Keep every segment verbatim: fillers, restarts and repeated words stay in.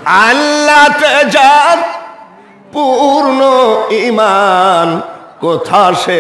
আল্লাহতে যার পূর্ণ ঈমান, কোথা সে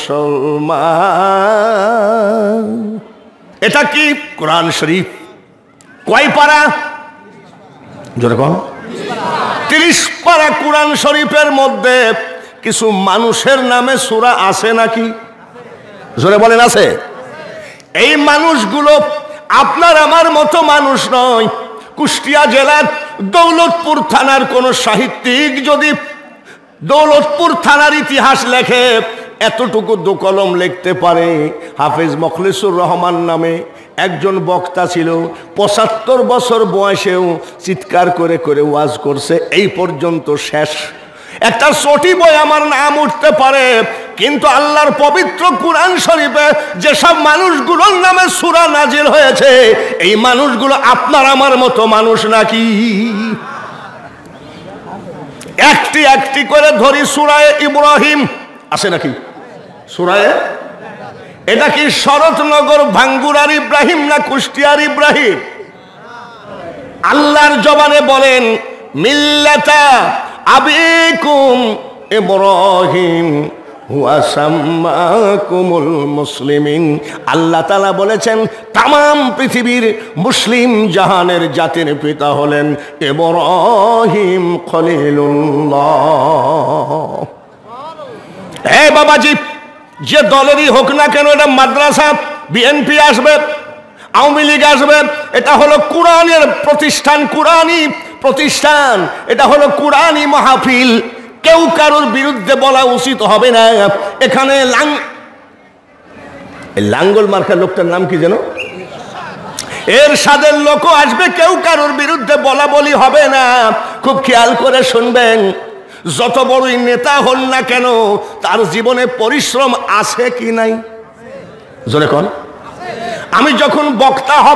মুসলমান। এটা কি কোরআন শরীফ। কয় পারা? জোরে কোন? তিরিশ পারা কোরআন শরীফের মধ্যে কিছু মানুষের নামে সূরা আছে নাকি? জোরে বলেন আছে। এই মানুষগুলো আপনার আমার মতো মানুষ নয়। কুষ্টিয়া জেলার দৌলতপুর থানার কোন সাহিত্যিক যদি দৌলতপুর থানার ইতিহাস লেখে, এতটুকু দু কলম লিখতে পারে। হাফেজ মখলিসুর রহমান নামে একজন বক্তা ছিল, পঁচাত্তর বছর বয়সেও চিৎকার করে করে ওয়াজ করছে, এই পর্যন্ত শেষ। একটা ছোটি বই আমার নাম উঠতে পারে, কিন্তু আল্লাহর পবিত্র কুরআন শরীফে যেসব মানুষগুলোর নামে সূরা নাজিল হয়েছে, এই মানুষগুলো আপনার আমার মতো মানুষ নাকি? একটি একটি করে ধরি। সূরায়ে ইব্রাহিম আছে নাকি? সূরায়ে, এটা কি শরৎনগর ভাঙ্গুরার ইব্রাহিম না কুষ্টিয়ার ইব্রাহিম? আল্লাহর জবানে বলেন মিল্লাতা আবিকুম ইব্রাহিম হুয়া সাম্মাকুমুল মুসলিমিন। আল্লাহ তাআলা বলেছেন তামাম পৃথিবীর মুসলিম জাহানের জাতির পিতা হলেন ইব্রাহিম খলিলুল্লাহ। হে বাবাজি, যে দলেরই হোক না কেন, এটা মাদ্রাসা, বিএনপি আসবে, আওয়ামী লীগ আসবে, এটা হলো কোরআনের প্রতিষ্ঠান, কোরআনই প্রতিষ্ঠান, এটা হলো কোরআনই মাহফিল। কেউ কারোর বিরুদ্ধে বলা উচিত হবে না। এখানে লাং লাঙ্গল মার্কার লোকটার নাম কি যেন, এর সাদের লোকও আসবে, কেউ কারোর বিরুদ্ধে বলা বলি হবে না। খুব খেয়াল করে শুনবেন, যত বড়ই নেতা হন না কেন, তার জীবনে পরিশ্রম আছে কি নাই? জোরে কোন? আমি যখন বক্তা হব,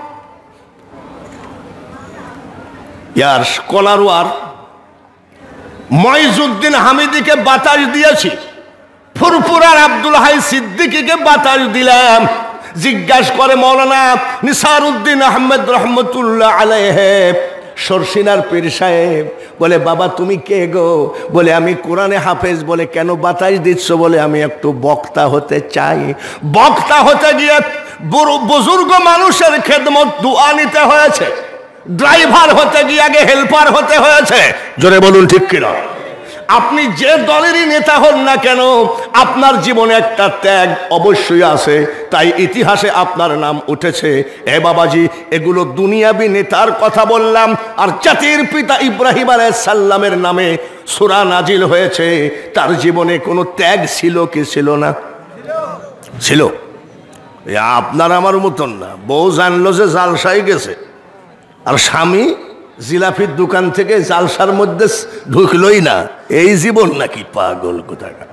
ইয়ার স্কলারওয়ার মইজউদ্দিন হামিদিকে বাতাস দিয়েছি, ফুরফুরার আব্দুল হাই সিদ্দিকীকে বাতাস দিলাম। জিজ্ঞাসা করে মৌলানা নিসারউদ্দিন আহমেদ রহমতুল্লাহ আলাইহি, সরসিনার পীর সাহেব, বলে বাবা তুমি কে গো? বলে আমি কোরআনে হাফেজ। বলে কেন বাতাস দিচ্ছ? বলে আমি একটু বক্তা হতে চাই। বক্তা হতে গিয়ে বুজুর্গ মানুষের খেদমত দোয়া নিতে হয়েছে, ড্রাইভার হতে গিয়ে আগে হেল্পার হতে হয়েছে। জোরে বলুন ঠিক কিনা? আপনি যে দলেরই নেতা হন না কেন, আপনার জীবনে একটা ত্যাগ অবশ্যই আছে, তাই ইতিহাসে আপনার নাম উঠেছে। এ বাবাজি, এগুলো দুনিয়াবি নেতার কথা বললাম। আর জাতির পিতা ইব্রাহিম আলাইহিস সালামের নামে সূরা নাজিল হয়েছে, তার জীবনে কোনো ত্যাগ ছিল কি ছিল না? ছিল। আপনার আমার মতন না। বউ জানলো যে জালসায় গেছে, আর স্বামী জিলাপির দোকান থেকে জালসার মধ্যে ঢুকলই না। এই জীবন নাকি? পাগল কোথাকার।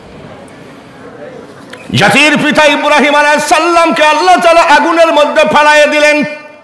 জাতির পিতা ইব্রাহিম আলাইহিস সালামকে আল্লাহ তাআলা আগুনের মধ্যে ফেলাইয়া দিলেন।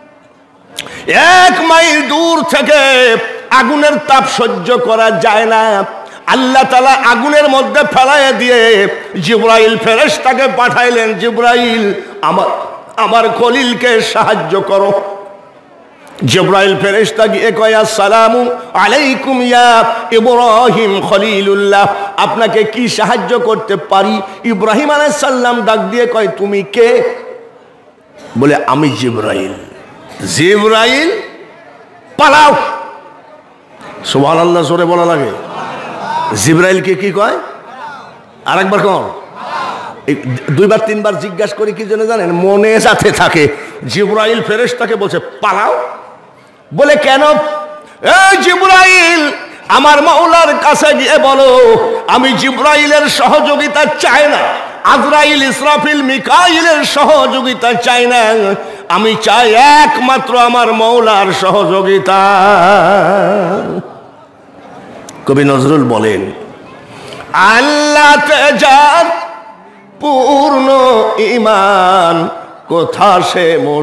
এক মাইল দূর থেকে আগুনের তাপ সহ্য করা যায় না। আল্লাহ তাআলা আগুনের মধ্যে ফেলাইয়া দিয়ে জিবরাইল ফেরেশতাকে পাঠাইলেন, জিবরাইল আমার আমার খলিলকে সাহায্য করো। জিবরাইল ফেরেশতা গিয়ে কয় আসসালামু আলাইকুম ইয়া ইব্রাহিম খলিলুল্লাহ, আপনাকে কি সাহায্য করতে পারি? ইব্রাহিম আলাইহিস সালাম ডাক দিয়ে কয় তুমি কে? বলে আমি জিবরাইল। জিবরাইল পালাও। সুবহানাল্লাহ, জোরে বলা লাগে। জিবরাইলকে কি কয়? আরেকবার কোন? দুইবার তিনবার জিজ্ঞাসা করি কি জন্য জানেন? মনে যাতে থাকে। জিবরাইল ফেরেশতাকে বলছে পালাও। বলে কেন? এই জিবরাইল, আমার মাওলার কাছে গিয়ে বলো আমি জিবরাইলের সহযোগিতা চাই না, আজরাইল ইসরাফিল মিকাইলের সহযোগিতা চাই না, আমি চাই একমাত্র আমার মাওলার সহযোগিতা। কবি নজরুল বলেন আল্লাহতে যার পূর্ণ ঈমান, কোথা সে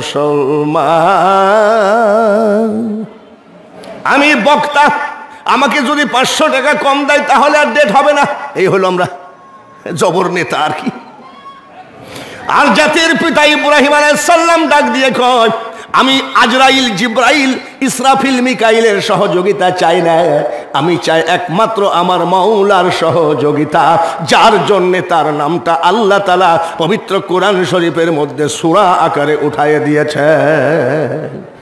মুসলমান। আমি বক্তা, আমাকে যদি পাঁচশো টাকা কম দেয় তাহলে আর ডেট হবে না। এই হলো আমরা জবর নেতা আর কি। আর জাতির পিতা ইব্রাহিম আলাইহিস সালাম ডাক দিয়ে কয় আমি আজরাইল, জিব্রাইল, ইসরাফিল, মিকাইলের সহযোগিতা চাই না, আমি চাই একমাত্র আমার মাওলার সহযোগিতা, যার জন্যে তার নামটা আল্লাহ তাআলা পবিত্র কোরআন শরীফের মধ্যে সূরা আকারে উঠায়ে দিয়েছে।